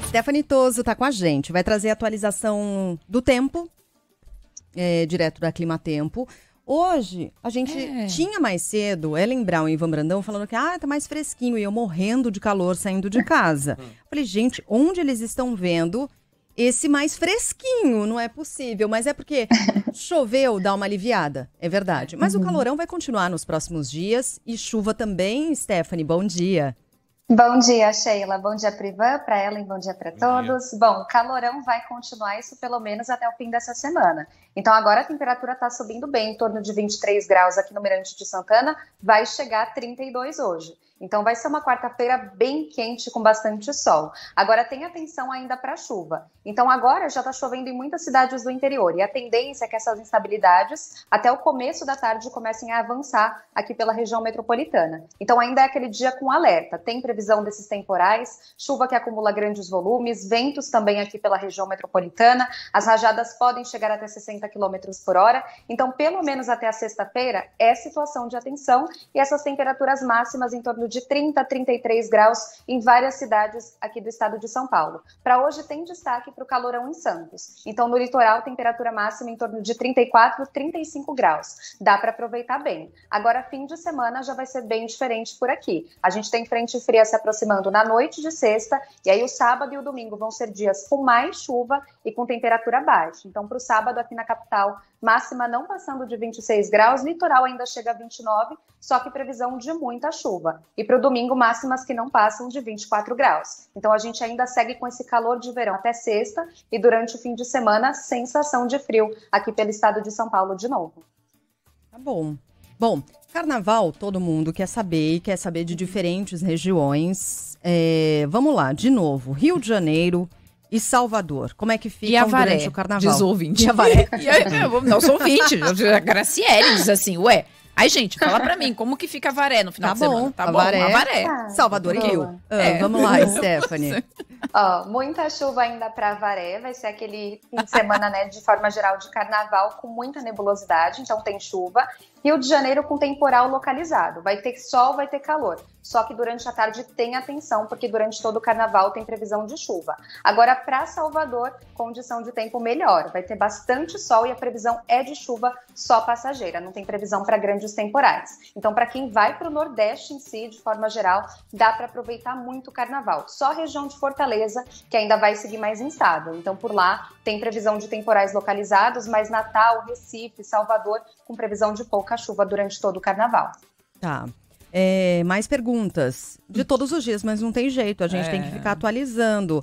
Stephanie Toso está com a gente, vai trazer a atualização do tempo, direto da Climatempo. Hoje, a gente tinha mais cedo Ellen Brown e Ivan Brandão falando que tá mais fresquinho e eu morrendo de calor saindo de casa. Falei, gente, onde eles estão vendo esse mais fresquinho? Não é possível, mas é porque choveu, dá uma aliviada, é verdade. Mas o calorão vai continuar nos próximos dias e chuva também. Stephanie, bom dia. Bom dia, Sheila. Bom dia para o Ivan, para Ellen, bom dia para todos. Bom, calorão vai continuar isso pelo menos até o fim dessa semana. Então agora a temperatura está subindo bem, em torno de 23 graus aqui no Mirante de Santana, vai chegar a 32 hoje. Então vai ser uma quarta-feira bem quente, com bastante sol. Agora tem atenção ainda para a chuva. Então agora já está chovendo em muitas cidades do interior e a tendência é que essas instabilidades até o começo da tarde comecem a avançar aqui pela região metropolitana. Então ainda é aquele dia com alerta. Tem previsão desses temporais, chuva que acumula grandes volumes, ventos também aqui pela região metropolitana. As rajadas podem chegar até 60 km por hora. Então pelo menos até a sexta-feira é situação de atenção e essas temperaturas máximas em torno de 30 a 33 graus em várias cidades aqui do estado de São Paulo. Para hoje tem destaque para o calorão em Santos. Então no litoral, temperatura máxima em torno de 34 a 35 graus. Dá para aproveitar bem. Agora fim de semana já vai ser bem diferente por aqui. A gente tem frente fria se aproximando na noite de sexta e aí o sábado e o domingo vão ser dias com mais chuva e com temperatura baixa. Então para o sábado aqui na capital, máxima não passando de 26 graus, litoral ainda chega a 29, só que previsão de muita chuva. E para o domingo, máximas que não passam de 24 graus. Então a gente ainda segue com esse calor de verão até sexta e durante o fim de semana, sensação de frio aqui pelo estado de São Paulo de novo. Tá bom. Bom, carnaval todo mundo quer saber e quer saber de diferentes regiões. Vamos lá, de novo, Rio de Janeiro e Salvador. Como é que ficam durante o carnaval? Diz o ouvinte. E a Varé? Nosso ouvinte, a Graciele diz assim, ué, aí, gente, fala pra mim, como que fica a Varé no final de semana? Tá bom, a Varé. Salvador e Rio. Vamos lá, Stephanie. Muita chuva ainda para Varé, vai ser aquele fim de semana, né, de forma geral de carnaval com muita nebulosidade, então tem chuva. Rio de Janeiro com temporal localizado, vai ter sol, vai ter calor. Só que durante a tarde tem atenção, porque durante todo o carnaval tem previsão de chuva. Agora, para Salvador, condição de tempo melhor. Vai ter bastante sol e a previsão é de chuva só passageira. Não tem previsão para grandes temporais. Então, para quem vai para o Nordeste em si, de forma geral, dá para aproveitar muito o carnaval. Só a região de Fortaleza, que ainda vai seguir mais instável. Então, por lá, tem previsão de temporais localizados, mas Natal, Recife, Salvador, com previsão de pouca chuva durante todo o carnaval. Tá. Mais perguntas de todos os dias, mas não tem jeito, a gente tem que ficar atualizando.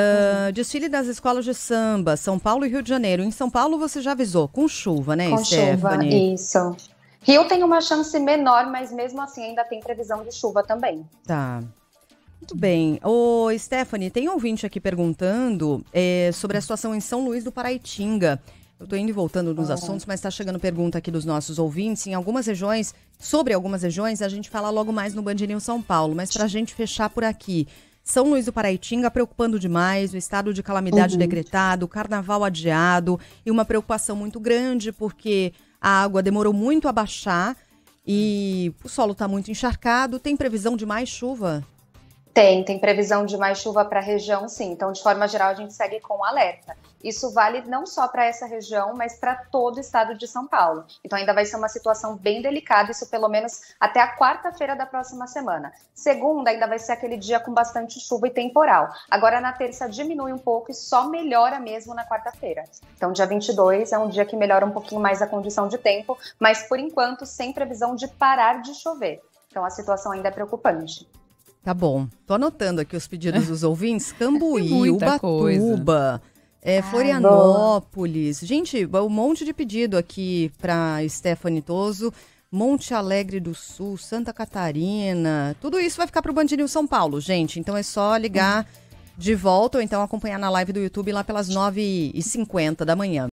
Desfile das escolas de samba, São Paulo e Rio de Janeiro. Em São Paulo você já avisou, com chuva, né, com Stephanie? Chuva, isso. Rio tem uma chance menor, mas mesmo assim ainda tem previsão de chuva também. Tá. Muito bem. Ô, Stephanie, tem ouvinte aqui perguntando sobre a situação em São Luís do Paraitinga. Eu tô indo e voltando nos assuntos, mas tá chegando pergunta aqui dos nossos ouvintes. Em algumas regiões, sobre algumas regiões, a gente fala logo mais no Band News São Paulo. Mas pra gente fechar por aqui, São Luís do Paraitinga preocupando demais, o estado de calamidade decretado, o carnaval adiado e uma preocupação muito grande porque a água demorou muito a baixar e o solo tá muito encharcado. Tem previsão de mais chuva? Tem previsão de mais chuva para a região, sim. Então, de forma geral, a gente segue com alerta. Isso vale não só para essa região, mas para todo o estado de São Paulo. Então, ainda vai ser uma situação bem delicada, isso pelo menos até a quarta-feira da próxima semana. Segunda, ainda vai ser aquele dia com bastante chuva e temporal. Agora, na terça, diminui um pouco e só melhora mesmo na quarta-feira. Então, dia 22 é um dia que melhora um pouquinho mais a condição de tempo, mas, por enquanto, sem previsão de parar de chover. Então, a situação ainda é preocupante. Tá bom. Tô anotando aqui os pedidos dos ouvintes. Cambuí, Ubatuba, Florianópolis. Gente, um monte de pedido aqui pra Stephanie Toso. Monte Alegre do Sul, Santa Catarina. Tudo isso vai ficar pro Band News São Paulo, gente. Então é só ligar de volta ou então acompanhar na live do YouTube lá pelas 9h50 da manhã.